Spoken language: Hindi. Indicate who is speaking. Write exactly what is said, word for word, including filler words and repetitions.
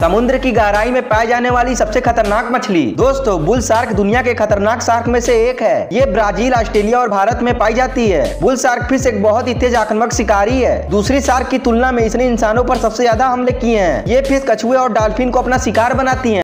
Speaker 1: समुद्र की गहराई में पाई जाने वाली सबसे खतरनाक मछली। दोस्तों, बुल शार्क दुनिया के खतरनाक शार्क में से एक है। ये ब्राजील, ऑस्ट्रेलिया और भारत में पाई जाती है। बुल शार्क फिश एक बहुत ही तेज आक्रामक शिकारी है। दूसरी शार्क की तुलना में इसने इंसानों पर सबसे ज्यादा हमले किए हैं। ये फिश कछुए और डॉल्फिन को अपना शिकार बनाती है।